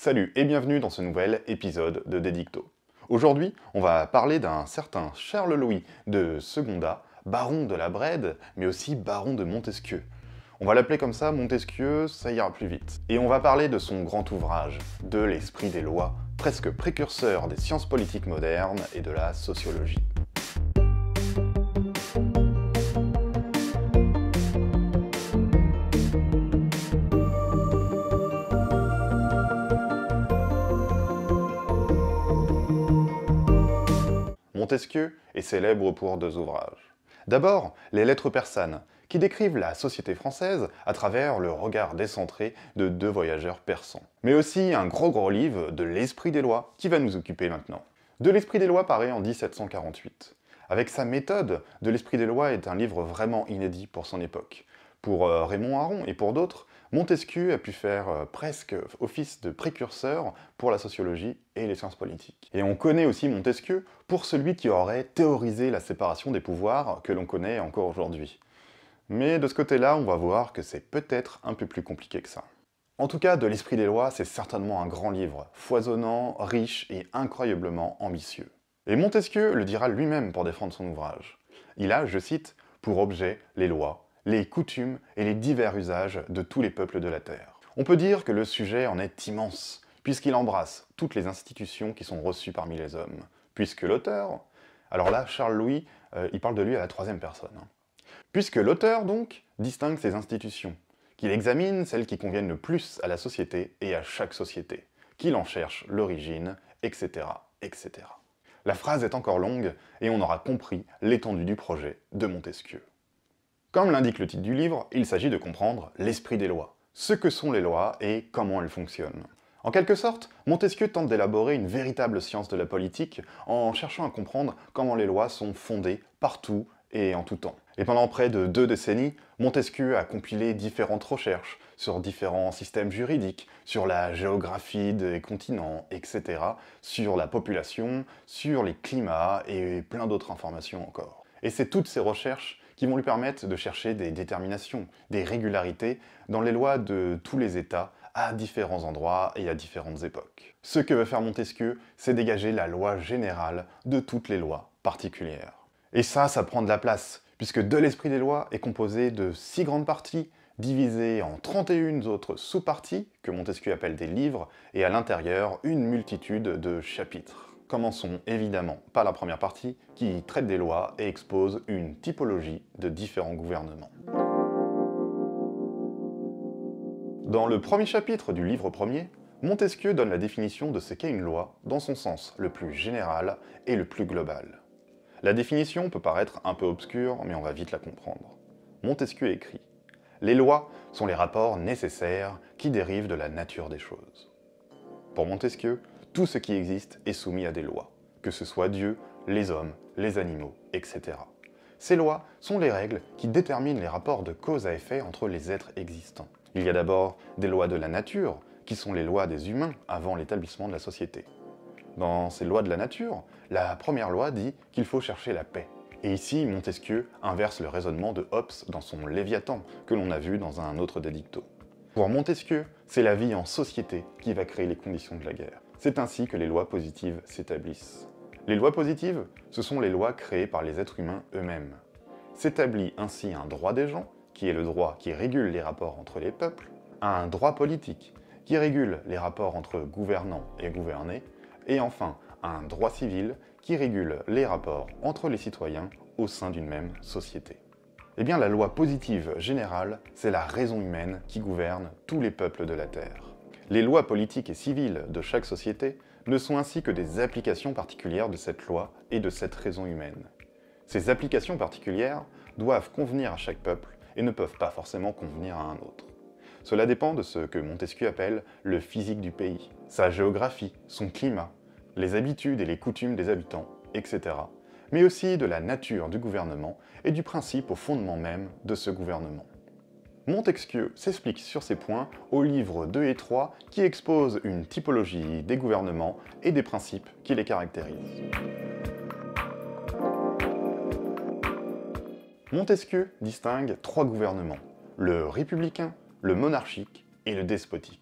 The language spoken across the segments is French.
Salut et bienvenue dans ce nouvel épisode de Dédicto. Aujourd'hui, on va parler d'un certain Charles-Louis de Secondat, baron de la Brède, mais aussi baron de Montesquieu. On va l'appeler comme ça, Montesquieu, ça ira plus vite. Et on va parler de son grand ouvrage, de l'esprit des lois, presque précurseur des sciences politiques modernes et de la sociologie. Montesquieu est célèbre pour deux ouvrages. D'abord, les Lettres persanes, qui décrivent la société française à travers le regard décentré de deux voyageurs persans. Mais aussi un gros livre de l'Esprit des lois, qui va nous occuper maintenant. De l'Esprit des lois paraît en 1748. Avec sa méthode, De l'Esprit des lois est un livre vraiment inédit pour son époque. Pour Raymond Aron et pour d'autres, Montesquieu a pu faire presque office de précurseur pour la sociologie et les sciences politiques. Et on connaît aussi Montesquieu pour celui qui aurait théorisé la séparation des pouvoirs que l'on connaît encore aujourd'hui. Mais de ce côté-là, on va voir que c'est peut-être un peu plus compliqué que ça. En tout cas, De l'Esprit des lois, c'est certainement un grand livre, foisonnant, riche et incroyablement ambitieux. Et Montesquieu le dira lui-même pour défendre son ouvrage. Il a, je cite, « pour objet les lois, les coutumes et les divers usages de tous les peuples de la Terre ». On peut dire que le sujet en est immense, puisqu'il embrasse toutes les institutions qui sont reçues parmi les hommes. Puisque l'auteur, alors là, Charles-Louis, il parle de lui à la troisième personne. Puisque l'auteur, donc, distingue ces institutions, qu'il examine celles qui conviennent le plus à la société et à chaque société, qu'il en cherche l'origine, etc., etc. La phrase est encore longue, et on aura compris l'étendue du projet de Montesquieu. Comme l'indique le titre du livre, il s'agit de comprendre l'esprit des lois, ce que sont les lois et comment elles fonctionnent. En quelque sorte, Montesquieu tente d'élaborer une véritable science de la politique en cherchant à comprendre comment les lois sont fondées partout et en tout temps. Et pendant près de 2 décennies, Montesquieu a compilé différentes recherches sur différents systèmes juridiques, sur la géographie des continents, etc., sur la population, sur les climats et plein d'autres informations encore. Et c'est toutes ces recherches qui vont lui permettre de chercher des déterminations, des régularités dans les lois de tous les États à différents endroits et à différentes époques. Ce que veut faire Montesquieu, c'est dégager la loi générale de toutes les lois particulières. Et ça prend de la place, puisque De l'Esprit des lois est composé de 6 grandes parties, divisées en 31 autres sous-parties, que Montesquieu appelle des livres, et à l'intérieur, une multitude de chapitres. Commençons évidemment par la première partie, qui traite des lois et expose une typologie de différents gouvernements. Dans le premier chapitre du livre premier, Montesquieu donne la définition de ce qu'est une loi dans son sens le plus général et le plus global. La définition peut paraître un peu obscure, mais on va vite la comprendre. Montesquieu écrit « Les lois sont les rapports nécessaires qui dérivent de la nature des choses ». Pour Montesquieu, tout ce qui existe est soumis à des lois, que ce soit Dieu, les hommes, les animaux, etc. Ces lois sont les règles qui déterminent les rapports de cause à effet entre les êtres existants. Il y a d'abord des lois de la nature, qui sont les lois des humains avant l'établissement de la société. Dans ces lois de la nature, la première loi dit qu'il faut chercher la paix. Et ici, Montesquieu inverse le raisonnement de Hobbes dans son Léviathan, que l'on a vu dans un autre Dédicto. Pour Montesquieu, c'est la vie en société qui va créer les conditions de la guerre. C'est ainsi que les lois positives s'établissent. Les lois positives, ce sont les lois créées par les êtres humains eux-mêmes. S'établit ainsi un droit des gens, qui est le droit qui régule les rapports entre les peuples, un droit politique, qui régule les rapports entre gouvernants et gouvernés, et enfin un droit civil, qui régule les rapports entre les citoyens au sein d'une même société. Eh bien, la loi positive générale, c'est la raison humaine qui gouverne tous les peuples de la Terre. Les lois politiques et civiles de chaque société ne sont ainsi que des applications particulières de cette loi et de cette raison humaine. Ces applications particulières doivent convenir à chaque peuple et ne peuvent pas forcément convenir à un autre. Cela dépend de ce que Montesquieu appelle le physique du pays, sa géographie, son climat, les habitudes et les coutumes des habitants, etc., mais aussi de la nature du gouvernement et du principe au fondement même de ce gouvernement. Montesquieu s'explique sur ces points aux livres 2 et 3 qui exposent une typologie des gouvernements et des principes qui les caractérisent. Montesquieu distingue 3 gouvernements, le républicain, le monarchique et le despotique.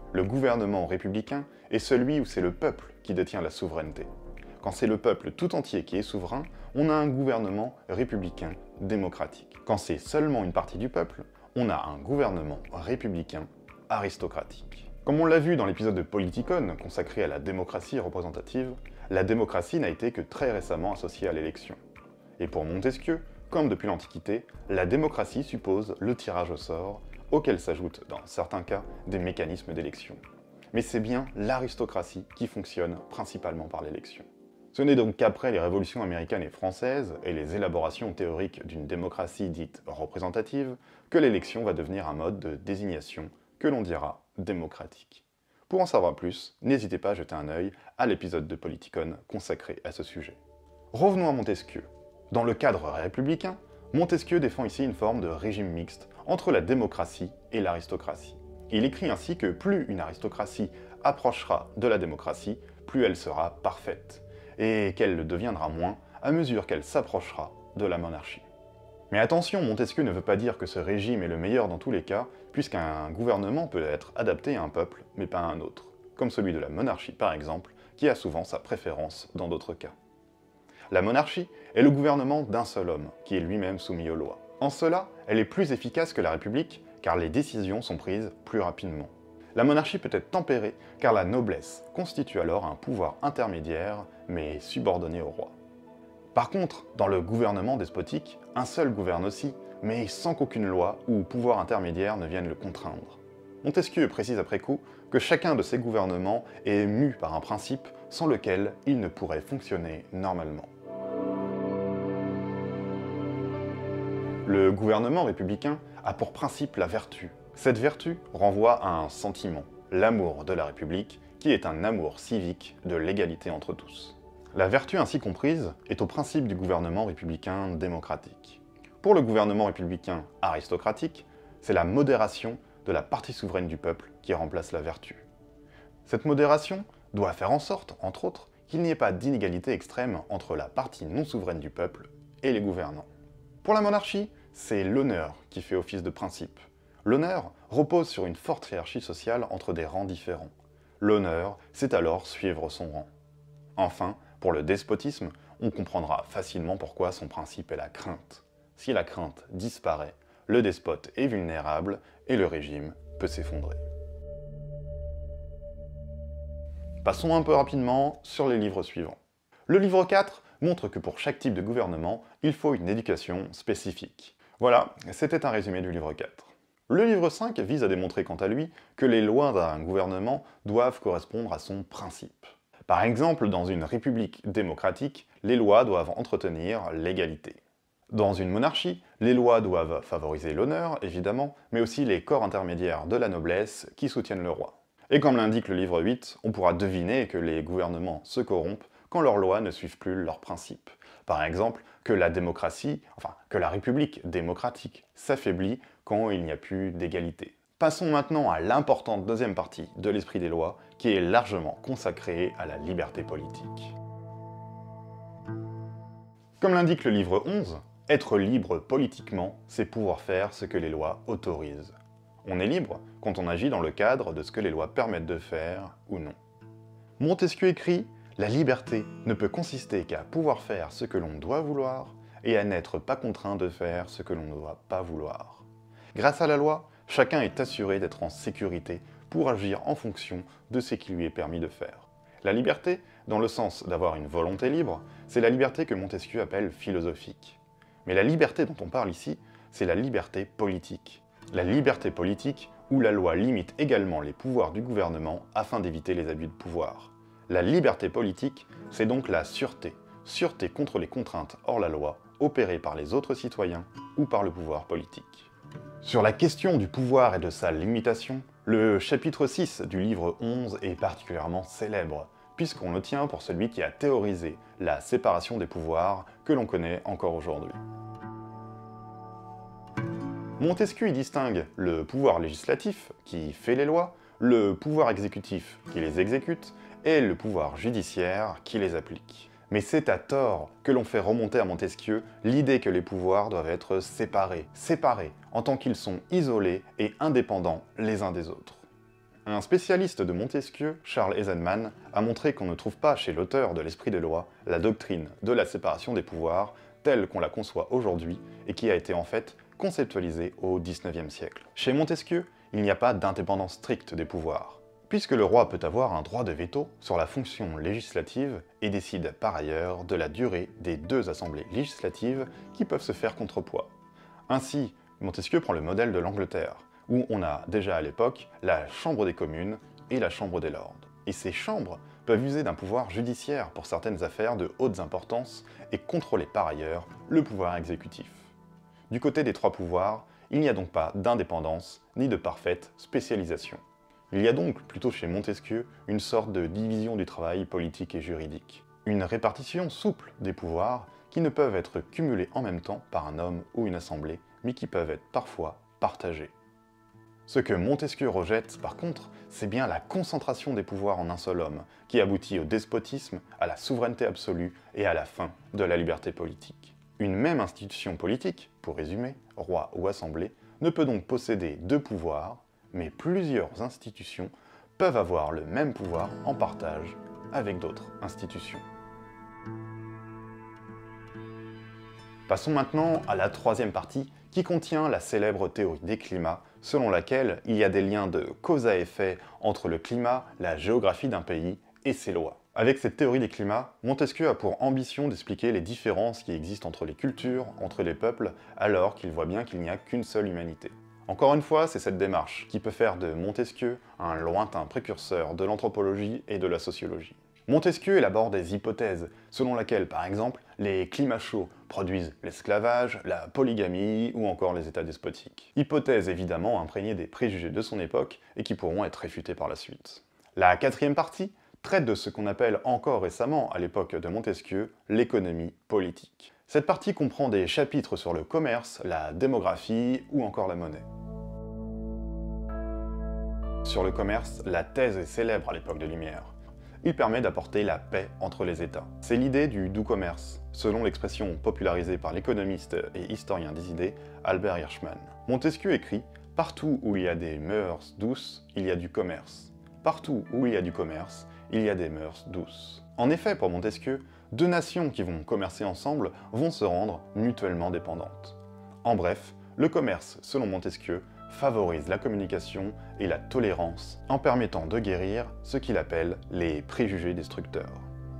Le gouvernement républicain est celui où c'est le peuple qui détient la souveraineté. Quand c'est le peuple tout entier qui est souverain, on a un gouvernement républicain démocratique. Quand c'est seulement une partie du peuple, on a un gouvernement républicain aristocratique. Comme on l'a vu dans l'épisode de Politicon consacré à la démocratie représentative, la démocratie n'a été que très récemment associée à l'élection. Et pour Montesquieu, comme depuis l'Antiquité, la démocratie suppose le tirage au sort, auquel s'ajoutent, dans certains cas, des mécanismes d'élection. Mais c'est bien l'aristocratie qui fonctionne principalement par l'élection. Ce n'est donc qu'après les révolutions américaines et françaises et les élaborations théoriques d'une démocratie dite représentative que l'élection va devenir un mode de désignation que l'on dira démocratique. Pour en savoir plus, n'hésitez pas à jeter un œil à l'épisode de Politicon consacré à ce sujet. Revenons à Montesquieu. Dans le cadre républicain, Montesquieu défend ici une forme de régime mixte entre la démocratie et l'aristocratie. Il écrit ainsi que plus une aristocratie approchera de la démocratie, plus elle sera parfaite, et qu'elle le deviendra moins à mesure qu'elle s'approchera de la monarchie. Mais attention, Montesquieu ne veut pas dire que ce régime est le meilleur dans tous les cas, puisqu'un gouvernement peut être adapté à un peuple, mais pas à un autre, comme celui de la monarchie par exemple, qui a souvent sa préférence dans d'autres cas. La monarchie est le gouvernement d'un seul homme, qui est lui-même soumis aux lois. En cela, elle est plus efficace que la République, car les décisions sont prises plus rapidement. La monarchie peut être tempérée, car la noblesse constitue alors un pouvoir intermédiaire, mais subordonné au roi. Par contre, dans le gouvernement despotique, un seul gouverne aussi, mais sans qu'aucune loi ou pouvoir intermédiaire ne vienne le contraindre. Montesquieu précise après coup que chacun de ces gouvernements est mu par un principe sans lequel il ne pourrait fonctionner normalement. Le gouvernement républicain a pour principe la vertu. Cette vertu renvoie à un sentiment, l'amour de la République, qui est un amour civique de l'égalité entre tous. La vertu ainsi comprise est au principe du gouvernement républicain démocratique. Pour le gouvernement républicain aristocratique, c'est la modération de la partie souveraine du peuple qui remplace la vertu. Cette modération doit faire en sorte, entre autres, qu'il n'y ait pas d'inégalité extrême entre la partie non souveraine du peuple et les gouvernants. Pour la monarchie, c'est l'honneur qui fait office de principe. L'honneur repose sur une forte hiérarchie sociale entre des rangs différents. L'honneur, c'est alors suivre son rang. Enfin, pour le despotisme, on comprendra facilement pourquoi son principe est la crainte. Si la crainte disparaît, le despote est vulnérable et le régime peut s'effondrer. Passons un peu rapidement sur les livres suivants. Le livre 4 montre que pour chaque type de gouvernement, il faut une éducation spécifique. Voilà, c'était un résumé du livre 4. Le livre 5 vise à démontrer quant à lui que les lois d'un gouvernement doivent correspondre à son principe. Par exemple, dans une république démocratique, les lois doivent entretenir l'égalité. Dans une monarchie, les lois doivent favoriser l'honneur, évidemment, mais aussi les corps intermédiaires de la noblesse qui soutiennent le roi. Et comme l'indique le livre 8, on pourra deviner que les gouvernements se corrompent quand leurs lois ne suivent plus leurs principes. Par exemple, que la République démocratique s'affaiblit quand il n'y a plus d'égalité. Passons maintenant à l'importante deuxième partie de l'esprit des lois, qui est largement consacrée à la liberté politique. Comme l'indique le livre 11, être libre politiquement, c'est pouvoir faire ce que les lois autorisent. On est libre quand on agit dans le cadre de ce que les lois permettent de faire ou non. Montesquieu écrit « La liberté ne peut consister qu'à pouvoir faire ce que l'on doit vouloir et à n'être pas contraint de faire ce que l'on ne doit pas vouloir. Grâce à la loi, chacun est assuré d'être en sécurité pour agir en fonction de ce qui lui est permis de faire. La liberté, dans le sens d'avoir une volonté libre, c'est la liberté que Montesquieu appelle philosophique. Mais la liberté dont on parle ici, c'est la liberté politique. La liberté politique où la loi limite également les pouvoirs du gouvernement afin d'éviter les abus de pouvoir. La liberté politique, c'est donc la sûreté. Sûreté contre les contraintes hors la loi, opérées par les autres citoyens ou par le pouvoir politique. Sur la question du pouvoir et de sa limitation, le chapitre 6 du livre 11 est particulièrement célèbre, puisqu'on le tient pour celui qui a théorisé la séparation des pouvoirs que l'on connaît encore aujourd'hui. Montesquieu y distingue le pouvoir législatif, qui fait les lois, le pouvoir exécutif, qui les exécute, et le pouvoir judiciaire, qui les applique. Mais c'est à tort que l'on fait remonter à Montesquieu l'idée que les pouvoirs doivent être séparés en tant qu'ils sont isolés et indépendants les uns des autres. Un spécialiste de Montesquieu, Charles Eisenman, a montré qu'on ne trouve pas chez l'auteur de l'Esprit des lois la doctrine de la séparation des pouvoirs telle qu'on la conçoit aujourd'hui et qui a été en fait conceptualisée au XIXe siècle. Chez Montesquieu, il n'y a pas d'indépendance stricte des pouvoirs, puisque le roi peut avoir un droit de veto sur la fonction législative et décide par ailleurs de la durée des 2 assemblées législatives qui peuvent se faire contrepoids. Ainsi, Montesquieu prend le modèle de l'Angleterre, où on a déjà à l'époque la Chambre des communes et la Chambre des lords. Et ces chambres peuvent user d'un pouvoir judiciaire pour certaines affaires de hautes importances et contrôler par ailleurs le pouvoir exécutif. Du côté des 3 pouvoirs, il n'y a donc pas d'indépendance ni de parfaite spécialisation. Il y a donc plutôt chez Montesquieu une sorte de division du travail politique et juridique. Une répartition souple des pouvoirs qui ne peuvent être cumulés en même temps par un homme ou une assemblée, mais qui peuvent être parfois partagés. Ce que Montesquieu rejette, par contre, c'est bien la concentration des pouvoirs en un seul homme, qui aboutit au despotisme, à la souveraineté absolue et à la fin de la liberté politique. Une même institution politique, pour résumer, roi ou assemblée, ne peut donc posséder 2 pouvoirs, mais plusieurs institutions peuvent avoir le même pouvoir en partage avec d'autres institutions. Passons maintenant à la 3e partie, qui contient la célèbre théorie des climats, selon laquelle il y a des liens de cause à effet entre le climat, la géographie d'un pays et ses lois. Avec cette théorie des climats, Montesquieu a pour ambition d'expliquer les différences qui existent entre les cultures, entre les peuples, alors qu'il voit bien qu'il n'y a qu'une seule humanité. Encore une fois, c'est cette démarche qui peut faire de Montesquieu un lointain précurseur de l'anthropologie et de la sociologie. Montesquieu élabore des hypothèses, selon lesquelles, par exemple, les climats chauds produisent l'esclavage, la polygamie ou encore les états despotiques. Hypothèses évidemment imprégnées des préjugés de son époque et qui pourront être réfutées par la suite. La 4e partie traite de ce qu'on appelle encore récemment, à l'époque de Montesquieu, l'économie politique. Cette partie comprend des chapitres sur le commerce, la démographie ou encore la monnaie. Sur le commerce, la thèse est célèbre à l'époque de Lumière. Il permet d'apporter la paix entre les États. C'est l'idée du doux commerce, selon l'expression popularisée par l'économiste et historien des idées Albert Hirschman. Montesquieu écrit « Partout où il y a des mœurs douces, il y a du commerce. Partout où il y a du commerce, il y a des mœurs douces. » En effet, pour Montesquieu, 2 nations qui vont commercer ensemble vont se rendre mutuellement dépendantes. En bref, le commerce, selon Montesquieu, favorise la communication et la tolérance en permettant de guérir ce qu'il appelle les préjugés destructeurs.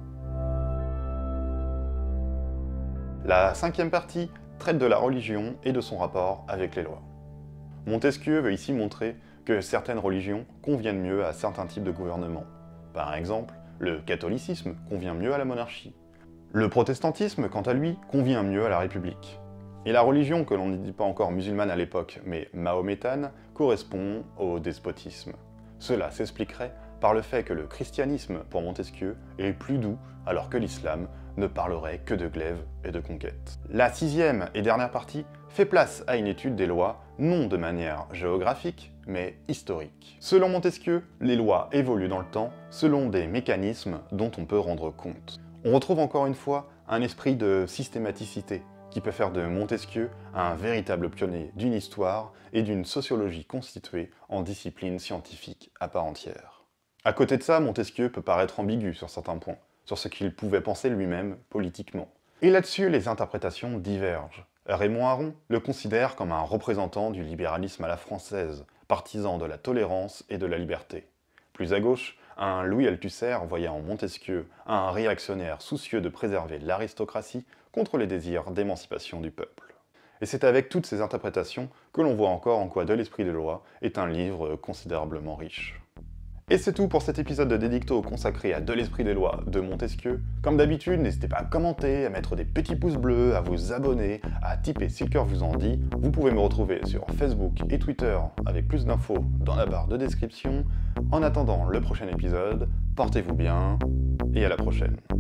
La 5e partie traite de la religion et de son rapport avec les lois. Montesquieu veut ici montrer que certaines religions conviennent mieux à certains types de gouvernements. Par exemple, le catholicisme convient mieux à la monarchie. Le protestantisme, quant à lui, convient mieux à la République. Et la religion, que l'on ne dit pas encore musulmane à l'époque, mais mahométane, correspond au despotisme. Cela s'expliquerait par le fait que le christianisme, pour Montesquieu, est plus doux, alors que l'islam ne parlerait que de glaive et de conquête. La 6e et dernière partie fait place à une étude des lois, non de manière géographique, mais historique. Selon Montesquieu, les lois évoluent dans le temps selon des mécanismes dont on peut rendre compte. On retrouve encore une fois un esprit de systématicité, qui peut faire de Montesquieu un véritable pionnier d'une histoire et d'une sociologie constituée en discipline scientifique à part entière. À côté de ça, Montesquieu peut paraître ambigu sur certains points, sur ce qu'il pouvait penser lui-même politiquement. Et là-dessus, les interprétations divergent. Raymond Aron le considère comme un représentant du libéralisme à la française, partisan de la tolérance et de la liberté. Plus à gauche, un Louis Althusser voyait en Montesquieu un réactionnaire soucieux de préserver l'aristocratie contre les désirs d'émancipation du peuple. Et c'est avec toutes ces interprétations que l'on voit encore en quoi De l'Esprit des lois est un livre considérablement riche. Et c'est tout pour cet épisode de Dédicto consacré à De l'Esprit des lois de Montesquieu. Comme d'habitude, n'hésitez pas à commenter, à mettre des petits pouces bleus, à vous abonner, à tiper si le cœur vous en dit. Vous pouvez me retrouver sur Facebook et Twitter avec plus d'infos dans la barre de description. En attendant le prochain épisode, portez-vous bien et à la prochaine.